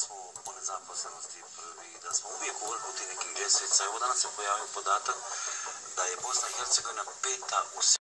smo po nezaposlenosti prvi, da smo uvijek u vrhu tih nekih ljestvica. Evo danas se pojavio podatak da je Bosna i Hercegovina 5. u